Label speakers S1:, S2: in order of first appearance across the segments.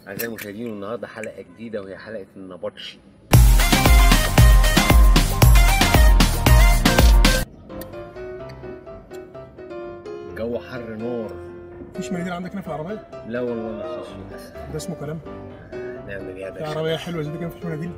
S1: أعزائي المشاهدين، النهارده حلقة جديدة وهي حلقة النبطشي. جو حر نار.
S2: مفيش مناديل عندك هنا في العربية؟
S1: لا والله مفيش للأسف.
S2: ده اسمه كلام؟
S1: نعمل إيه يا
S2: في
S1: باشا؟
S2: عربية حلوة زي دي كان مفيش مناديل؟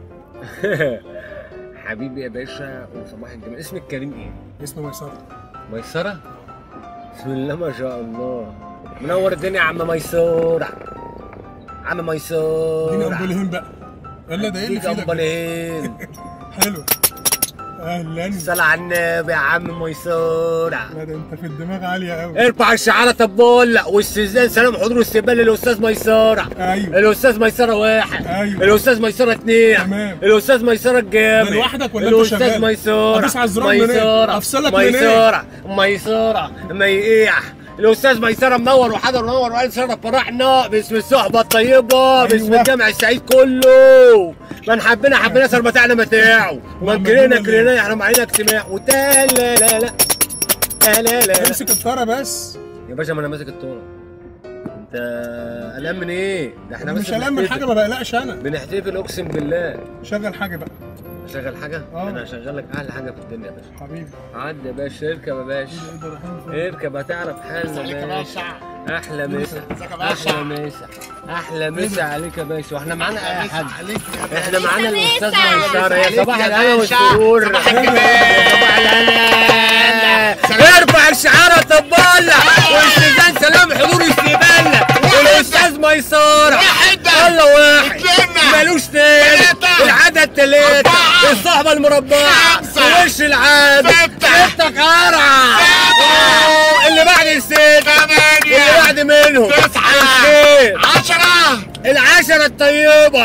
S1: حبيبي يا باشا وصباح الجمال. اسمك كريم إيه؟
S2: اسمه ميسرة.
S1: ميسرة؟ بسم الله ما شاء الله. منور الدنيا يا عم ميسورة. عم ميسورة.
S2: اديني امبولين بقى. يلا ده ايه اللي في ايدك؟
S1: امبولين.
S2: حلو. اهلا.
S1: صلى على النبي يا عم ميسورة.
S2: لا ده انت في الدماغ عالية قوي.
S1: ارفع الشعارة طبول واستئذان سلام حضور واستقبال للأستاذ ميسورة.
S2: ايوه.
S1: الأستاذ ميسرة 1.
S2: ايوه.
S1: الأستاذ ميسرة 2.
S2: تمام.
S1: الأستاذ ميسرة الجامد.
S2: ده لوحدك ولا انت شغال؟
S1: الأستاذ ميسورة.
S2: هدوس على الزرار منين؟
S1: ميسورة.
S2: افصلك منين؟
S1: ميسورة ميقيع. الأستاذ ميسرة منور وحضر منور وقال شرف فرحنا باسم الصحبة الطيبة باسم الجامع السعيد كله. من حبنا سر متاعنا متاعه ومن كرهنا يحرم علينا اجتماع وتا لا لا لا لا لا.
S2: امسك الطارة بس
S1: يا باشا. ما انا ماسك الطورة. انت قلقان من ايه؟ ده احنا
S2: مش قلقان من حاجة، ما بقلقش انا.
S1: بنحتفل اقسم بالله.
S2: شغل حاجة بقى.
S1: شغل حاجة؟ انا هشغل لك احلى حاجة في الدنيا يا باشا.
S2: حبيبي
S1: عدي يا باشا. اركب يا باشا. اركب هتعرف حالنا يا باشا. احلى مسا. احلى مسا. احلى مسا عليك يا باشا. واحنا معانا اي حد. احنا معانا الاستاذ ميسرة. يا صباح الهنا والسرور. صباح الهنا. ارفع الشعارة طبالة واستئذان سلام حضور استقبال والاستاذ ميسرة. يلا واحد مالوش تاني. العدد 3. الصحبة المربعة وش العاد 6 قرعة. اللي بعد ال6 اللي بعد منهم 9 10 العشرة الطيبة.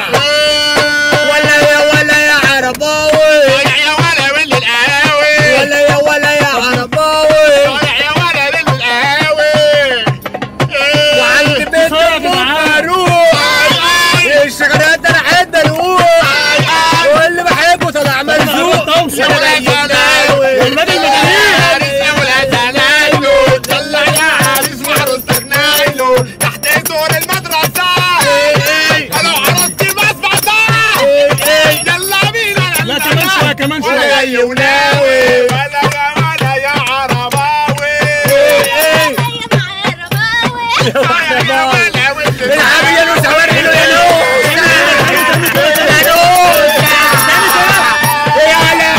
S1: ولا يا عرباوي
S3: يا ولا ولي القهاوي
S1: ولا يا عرباوي
S3: يا ولا ولي القهاوي.
S1: وعند بيت فاروق الشغلات انا حد الوق واللي بحبه طلع مرزوق.
S3: والنبي طلع يا عريس وعروستك نايلو تحت دور المدرسة. لو عرستي المسبحة يلا بينا.
S2: لا كمان شوية كمان شوية.
S3: ولا يوناوي ولا يا عرباوي.
S1: العب يا نوس وري له يا نوس يا نوس يا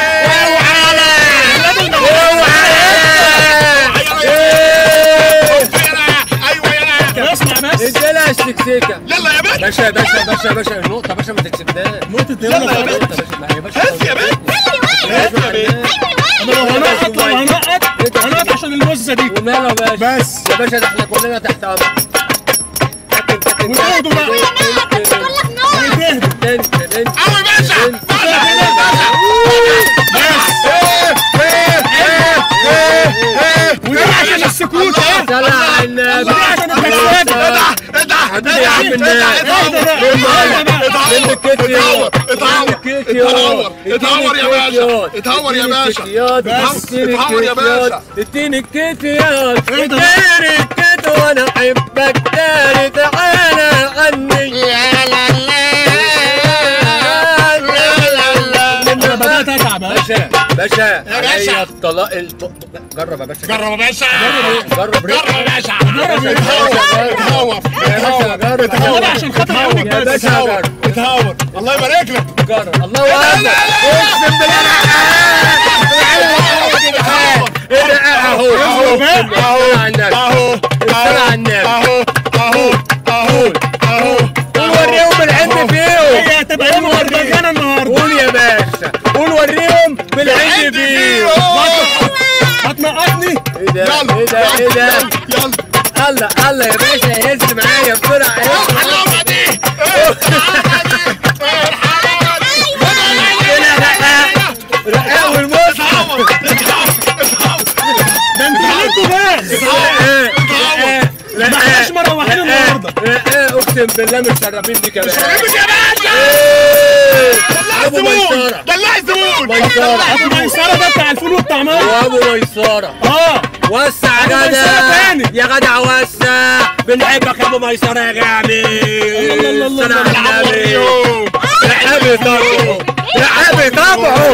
S1: لا السكسيكة.
S3: يلا يا باشا.
S1: باشا النقطة باشا ما تكسبناش.
S2: نقطة
S3: يلا يا
S1: باشا.
S3: هز يا باشا.
S2: انا لو هنقط عشان المزة دي.
S1: وماله يا باشا.
S2: بس
S1: يا باشا ده احنا كلنا تحت امر.
S2: وتهدوا بقى. وتهدوا.
S3: قوي باشا.
S2: ودي عشان السكوت.
S1: صلى على النبي.
S2: ودي عشان التكسير.
S1: حبيبي يا عم الناس.
S3: اتهور يا باشا. اتهور يا باشا. اتهور يا باشا.
S1: اديني الكتيات. اديني الكت وانا احبك تاني. تعالى عني.
S3: يا لا
S2: انا بدأت اتعب.
S1: باشا
S3: يا باشا.
S1: عليا الطلاق جرب يا باشا.
S3: جرب يا باشا.
S1: جرب
S3: يا باشا.
S1: اتهور
S2: اتهور عشان خاطر عمرك
S1: يا
S2: بس.
S1: باشا.
S3: اتهور. الله يبارك لك.
S1: جرب. الله اكبر. اقسم بالله قول وريهم العند فيهم.
S2: هي هتبقى يوم ورجانا النهارده.
S1: قول يا باشا. قول وريهم بالعند فيهم.
S2: هتنقطني.
S1: ايه ده
S3: يلا.
S1: ايه ده
S3: يلا.
S1: الله يا باشا. هز معايا بسرعه.
S3: الحلاوة دي.
S1: رقاق والمصحف.
S2: ده انتوا عليكوا ناس. ما احناش مروحين النهارده.
S1: اقسم بالله مش شربين دي كمان.
S3: يا باشا. الزبون دلع الزبون
S2: ابو ميسره ده بتاع الفول والطعميه
S1: وابو ميسره وسع يا جدع يا جدع وسع بنحبك يا ابو ميسره يا جامد
S2: الله
S1: رحابي طبعه رحابي طبعه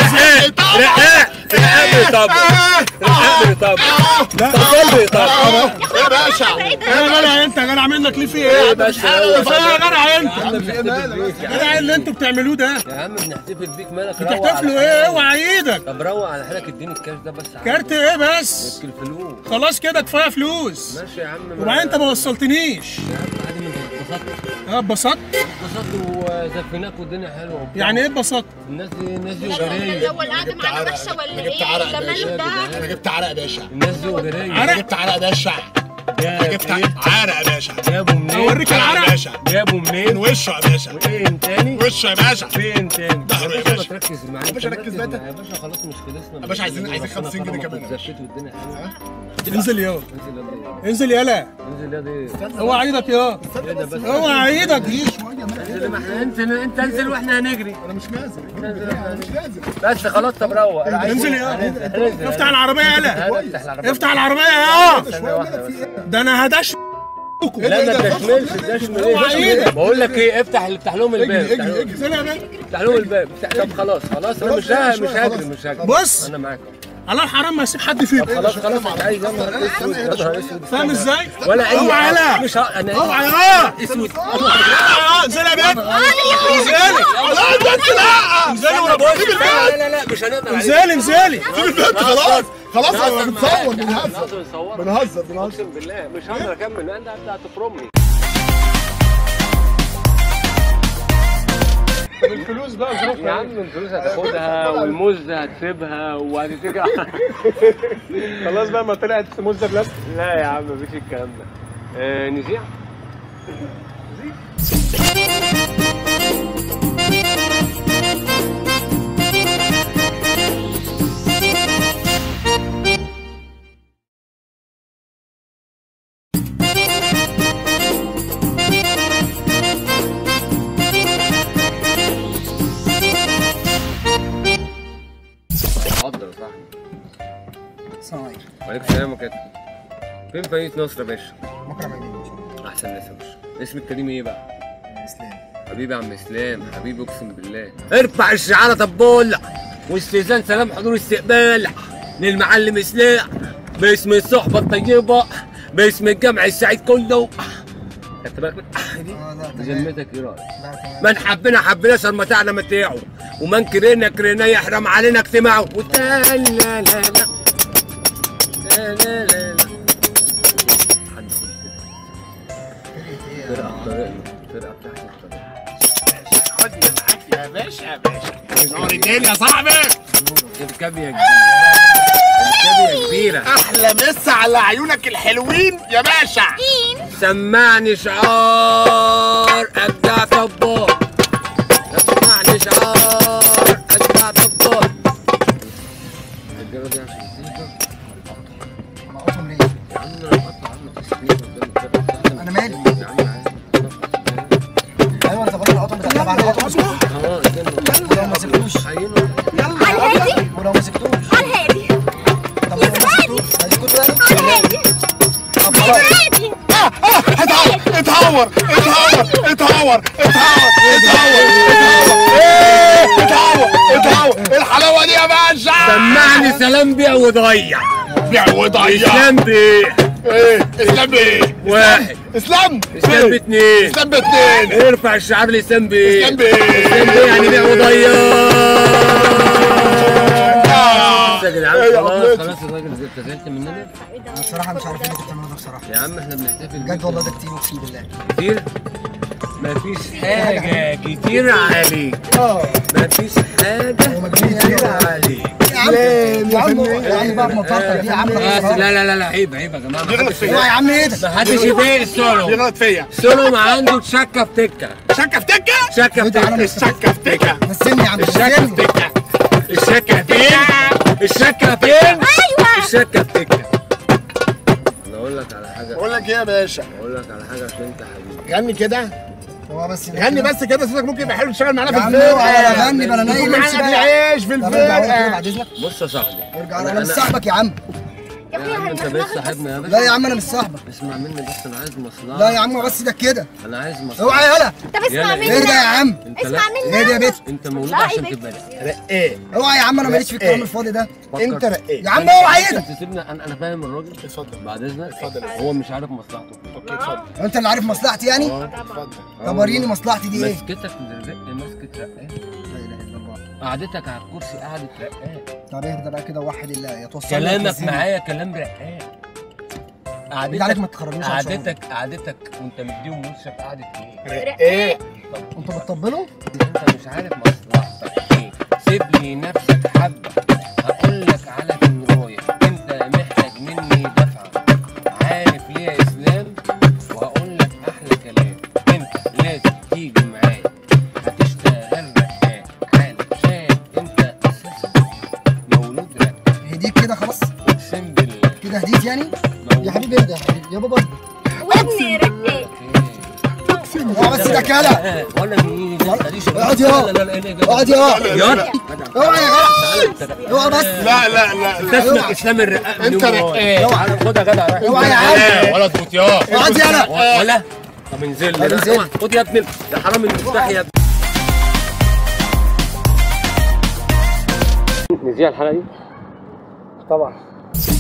S1: رحابي طبعه رحابي طبعه قلبي طبعه
S3: يا باشا
S2: يا جدع انت يا جدع منك ليه في ايه يا باشا يا جدع انت جدع ايه اللي انتوا بتعملوه ده
S1: يا عم بنحتفل بيك مالك
S2: بتحتفلوا ايه اوعى ايدك
S1: طب روق على حالك اديني الكاش ده بس
S2: كارت ايه بس
S1: الفلوس
S2: خلاص كده كفايه فلوس
S1: ماشي يا عم
S2: وبعدين انت ما وصلتنيش
S1: يا عم عادي من اتبسطت
S2: اتبسطت
S1: وزفناك والدنيا حلوه
S2: يعني ايه اتبسطت
S1: الناس دي وجريه
S4: هو القعده معانا وحشه ولا ايه؟
S3: جبت عرق يا
S4: جماله ده
S3: انا جبت عرق يا باشا
S1: الناس دي وجريه
S3: انا جبت عرق يا باشا انا جبت عرق يا باشا
S1: جابوا منين؟
S2: اوريك
S3: عرق يا
S2: العرق
S3: باشا
S1: جابوا
S3: من
S1: منين؟
S3: وشه يا باشا
S1: فين تاني؟
S3: وشه يا باشا
S1: فين تاني؟
S3: ظهره يا باشا.
S1: تركز معايا
S3: يا باشا ركز بقى.
S1: يا باشا خلاص مش خلصنا
S3: يا باشا عايزين 50 جنيه كمان يا باشا.
S1: زفيت والدنيا حلوه
S2: انزل يا
S1: انزل يا دي
S2: انزل يلا
S1: انزل يا دي
S2: اوعى ايدك يا
S1: ايه ده بس
S2: اوعى ايدك
S1: انزل ما احنا انت انزل واحنا هنجري
S3: انا مش نازل انا مش نازل
S1: بس خلاص طب روق
S2: انزل يا افتح العربيه يلا
S1: افتح العربيه
S2: افتح العربيه يا
S1: ثانيه واحده بس
S2: ده انا هدش
S1: لا ما تشملش ايه بقول لك ايه افتح لهم الباب افتح لهم الباب طب خلاص انا مش هجري
S2: بص
S1: انا معاك
S2: على الحرام ما يسيب حد فيكم
S1: خلاص انت عايز يا نهار اسود
S2: فاهم ازاي؟
S1: ولا اي
S2: اوعى لا
S1: مش انا
S2: اوعى
S1: اسود
S2: انزل يا بنت انزلي
S3: لا انت لا
S2: انزلي وانا بقول
S1: لا مش هنقدر عليك
S2: انزلي
S3: سيب البنت خلاص خلاص انا بنصور
S1: بنهزر
S3: بنهزر
S1: اقسم بالله مش هقدر اكمل انت هتفرمني
S2: الفلوس بقى
S1: يا عم الفلوس هتاخدها والموز هتسيبها وهتتكل
S2: خلاص بقى ما طلعت موزه بلاستيك
S1: لا يا عم مفيش الكلام ده نذيع اتفضل يا صاحبي وعليكم السلام يا كابتن فين فريق نصر يا باشا؟
S3: مكرم امين
S1: احسن ناس يا باشا اسم الكريم ايه بقى؟
S3: اسلام
S1: حبيبي يا عم اسلام حبيبي اقسم بالله ارفع الشعاره طبول واستئذان سلام حضور استقبال للمعلم اسلام باسم الصحبه الطيبه باسم الجمع السعيد كله خدت بالك بذمتك ايه رايك؟ من حبنا صار متاعنا متاعه ومن كرهنا يحرم علينا اجتماعه لا لا لا لا لا لا لا حد فرقه فرقه بتاعت الطريق
S3: خدني معاك يا باشا نور الدين يا صاحبي
S1: الكابيه كبيره
S3: احلى مسا على عيونك الحلوين يا باشا
S1: سمعني شعار ابدع طباخ سمعني شعار ابدع طباخ الرجاله دي عشان السيكه
S3: اقطم ليه؟
S1: يا عم انا بقطع عنك السيكه
S3: انا مالي
S1: يا عم
S3: ايوه انت غلط القطم بتاع بعد القطم ولو ما سبتوش
S4: على الهادي
S3: ولو ما سبتوش
S4: على الهادي
S3: طب لو ما سبتوش هيسكتوا يعني؟
S4: على الهادي على الهادي
S3: اتهور الحلاوه دي يا باشا
S1: سمعني سلام بيع وضيع
S3: بيع وضيع
S1: اسلام بيه
S3: ايه اسلام بايه؟
S1: واحد
S3: اسلام
S1: اسلام باتنين
S3: اسلام باتنين
S1: ارفع الشعار لاسلام بيه
S3: اسلام بيه
S1: اسلام بيه يعني بيع وضيع يا جدعان خلاص الراجل زعلت مننا
S3: انا بصراحه مش عارف ايه اللي بتعمله ده بصراحه
S1: يا عم احنا بنحتفل
S3: بجد والله ده كتير اقسم بالله
S1: كتير مفيش حاجة كتير عليك مفيش حاجة كتير عليك
S3: يا عم بقى مطرطه دي يا عم
S1: لا عيب يا جماعة
S3: يغلط فيا يا عم ايه ده؟
S1: محدش يبيع السولو
S3: يغلط فيا
S1: السولو ما عنده شكة في تكة
S3: شكه في تكه
S1: شكة في تكة
S3: الشكه في تكه
S5: نسيني يا عم
S1: الشكة في تكة الشكة فين؟ الشكة فين؟
S4: ايوه
S1: الشكة في تكة أنا أقول لك على حاجة
S3: بقول لك ايه يا باشا
S1: أقول لك على حاجة عشان أنت حبيبي
S3: غني كده هو بس
S2: غني بس كده صوتك ممكن يبقى حلو تشتغل معانا في
S3: يا عم
S2: الفرقه.
S3: اوعى غني بلا نايم
S2: معانا اكل عيش في الفرقه.
S3: بعد اذنك
S1: بص يا صاحبي،
S3: ارجع، انا مش صاحبك يا عم.
S4: يا اخويا
S1: انت بس صاحبنا يا باشا.
S3: لا يا عم انا مش صاحبك.
S1: اسمع مني بس، انا عايز مصلحه.
S3: لا يا عم بس ده كده.
S1: انا عايز مصلحه.
S3: اوعى يالا.
S4: طب اسمع مني.
S3: ايه ده يا عم؟
S4: اسمع مني.
S3: ايه ده يا بنت؟
S1: انت مولود
S4: لا،
S1: عشان
S4: يا
S1: تبقى
S2: رقاق.
S3: اوعى يا عم، انا ماليش في الكلام الفاضي ده.
S2: انت رقاق
S3: يا عم اوعى ايه ده؟
S1: تسيبنا، انا فاهم الراجل.
S2: اتفضل.
S1: بعد اذنك.
S2: اتفضل.
S1: هو مش عارف مصلحته.
S2: اوكي اتفضل.
S3: انت اللي عارف مصلحتي يعني؟
S2: اتفضل.
S3: طب وريني مصلحتي دي ايه؟
S1: مسكتك من الرق، مسكة رقاق.
S3: لا اله الا الله.
S1: قعدتك على الكرسي قعدة رقاق.
S3: طب اهدى بقى كده ووحد الله يا توصل.
S1: كلامك معايا كلام رقاق.
S3: بالله عليك ما تخرجنيش عن شغلي.
S1: قعدتك وانت مديهم وشك قعدة ايه؟
S2: رقاق.
S3: انتوا بتطبلوا؟
S1: انت مش عارف مصلحتك ايه. سيب لي نفسك حبه، هقول لك على كنرايه. انت محتاج مني دفعه، عارف ليه يا اسلام؟ وهقول لك احلى كلام. انت لازم تيجي معايا، هتشتغل رقاق علشان انت اساسا مولود رقاق.
S3: هديك كده خلاص؟
S1: اقسم بالله
S3: كده هديت يعني؟ يا حبيبي اهدى يا حبيبي يا بابا.
S4: وابني رقاق.
S3: اوعى بس ده كده.
S1: ولا مين؟
S3: اقعد يا اقعد يا اوعى يا جدع. اوعى بس.
S2: لا لا لا
S1: انت اسمك اسلام الرقاق.
S2: انت رقاق.
S1: خد يا جدع.
S3: اوعى يا عم.
S2: ولا تفوت يا
S3: اقعد يلا.
S1: ولا طب انزل
S3: طب
S1: لي
S3: انزل.
S1: بقى. خد يا ابني، ده حرام المفتاح يا ابني. نذيع الحلقه دي
S3: طبعا.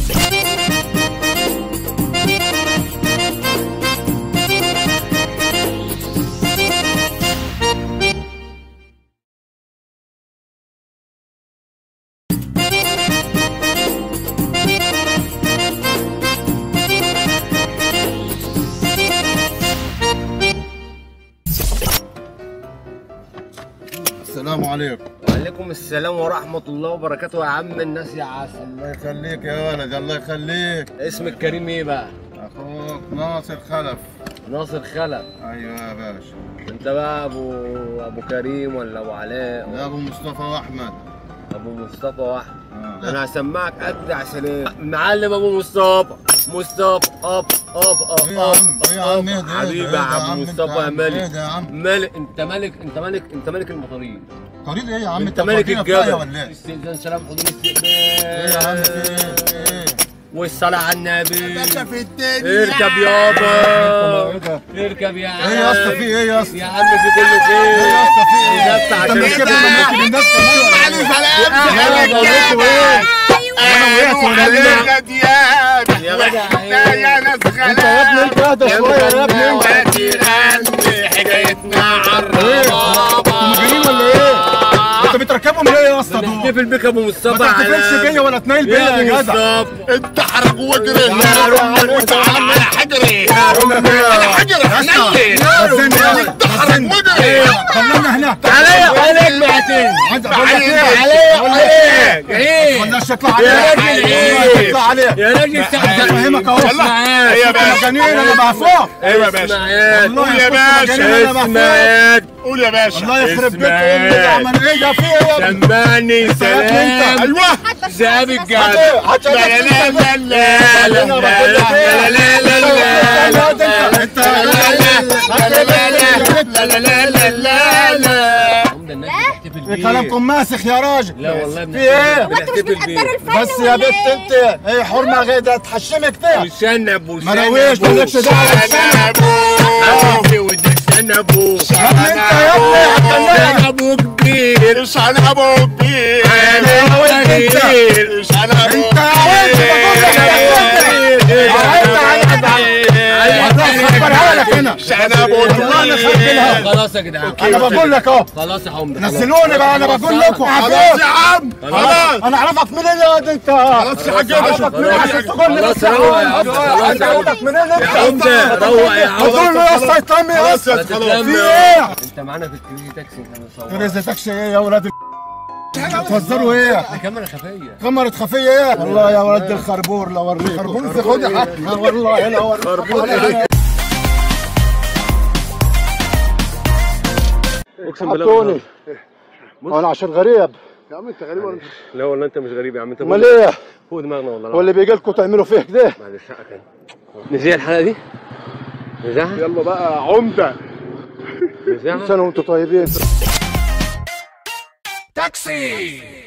S2: السلام عليكم.
S1: وعليكم السلام ورحمه الله وبركاته. يا عم الناس يا عسل.
S2: الله يخليك يا ولد، الله يخليك.
S1: اسمك الكريم ايه بقى؟
S2: اخوك ناصر خلف.
S1: ناصر خلف.
S2: ايوه يا باشا.
S1: انت بقى ابو كريم ولا ابو علاء؟
S2: يا ابو مصطفى واحمد.
S1: ابو مصطفى واحمد. انا هسمعك قد عسلين. معلم ابو مصطفى. مصطفى اب
S2: ايه يا عم؟ ايه يا عم؟ ايه ده؟
S1: حبيبي يا عم مصطفى يا ملك.
S2: ايه ده يا عم؟
S1: ملك. انت ملك المطاريد.
S2: طريق ايه يا عم؟
S1: انت ملك الجبل.
S2: ولا ايه؟
S1: استئذان سلام حضور استقبال.
S2: ايه يا عم؟ ايه؟
S1: والصلاة على النبي.
S2: باشا في الدنيا.
S1: اركب يابا.
S2: ايه ده؟
S1: اركب يا عم.
S2: ايه يا اسطى؟ في ايه يا اسطى؟
S1: يا عم في كله خير.
S2: ايه يا اسطى؟ في ايه؟
S1: نفس عشان
S2: انت
S1: كده.
S2: ممكن الناس كمان.
S3: علي سلام.
S2: انا وقعت وقعت. انا وقعت وقعت.
S1: يا جدع
S2: يا ناس غلابه. انت يا ابني انت اهدى شويه يا ابني انت.
S1: حكايتنا
S2: انتوا مجانين ولا ايه؟ انت بتركبهم ليه يا اسطى دول؟
S1: نحتفل بك يا ابو مصطفى.
S2: ما تحتفلش بيا ولا تنيل بيا يا جدع.
S3: انت حرج واجري.
S2: وتعالى على حجري. على حجري حنين. انت حرج واجري. خلينا هنا.
S1: عليك معتين.
S2: عايز اقول لك ايه؟
S1: عليك ايه؟
S2: خلاص اطلع
S1: يا
S2: عليك.
S1: راجل
S2: اطلع عليك.
S1: يا راجل
S2: افهمك اهو.
S1: اسمع
S2: يا مجانين انا بعفوك.
S1: ايوه يا باشا.
S2: والله يا باشا.
S1: اسمع
S2: قول يا باشا. الله يخرب بيت امي ده عمل ايه ده في ايه يا ابني؟
S1: سمعني سلام.
S2: ايوه
S1: ذهب الجد.
S2: لا لا لا لا لا لا لا لا لا لا. كلامكم ماسخ يا راجل.
S1: لا والله
S2: في ايه؟
S4: انتوا مش بتقدروا الفن
S2: بس يا بنت انت ايه حرمه غير ده تحشمك فيها.
S1: وشنب
S2: مراويش مالكش دعوه
S1: حبيبي وده شنبو.
S2: يا ابني انت يا ابني
S1: شنبو كبير.
S3: شنبه كبير.
S1: كبير.
S3: شنبه
S2: انت
S1: خلاص يا جدعان.
S2: انا بقول لك اهو.
S1: خلاص يا حمد.
S2: نزلوني بقى انا بقول لكم.
S3: خلاص يا عم. خلاص.
S2: انا اعرفك منين يا واد انت؟
S3: خلاص يا حاج.
S2: اعرفك منين عشان تقول لي
S1: خلاص
S2: بس
S1: روق يا عم. خلاص يا عم.
S2: اعرفك منين انت؟
S1: حمد روق يا عم.
S2: بقول له يا اسطى يطمي يا اسطى.
S1: ما تتلم
S2: في
S1: يا
S2: ايه؟
S1: انت معانا في الكريزي تاكسي. احنا
S2: كريزي تاكسي ايه يا ولاد بتهزروا ايه؟
S1: دي كاميرا خفيه.
S2: كاميرا خفيه ايه؟ والله يا ولد الخربور لا اوريك. خربور خدها حقنا والله لا اوريك. خربور
S1: اقسم بالله.
S2: انا عشان غريب.
S3: يا عم انت غريب ولا
S1: لا والله انت مش غريب يا عم. انت
S2: امال ايه؟
S1: فوق دماغنا والله.
S2: واللي بيجي لكم تعملوا فيه كده؟
S1: معلش حقك. نذيع الحلقه دي. نذيعها.
S3: يلا بقى عمده.
S1: كل
S3: سنه وانتم طيبين.
S2: تاكسي